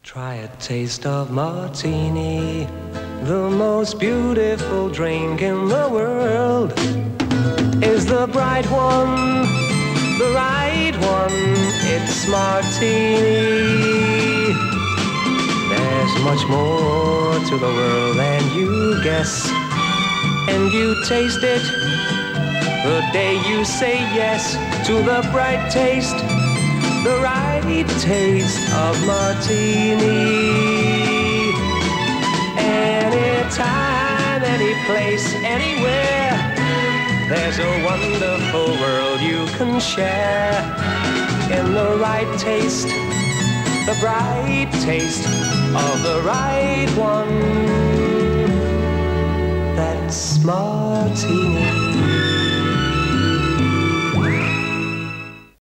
Try a taste of Martini, the most beautiful drink in the world. Is the bright one, the right one? It's Martini. There's much more to the world than you guess, and you taste it the day you say yes to the bright taste, the right taste of Martini. Anytime, any place, anywhere, there's a wonderful world you can share in the right taste, the bright taste of the right one. That's Martini.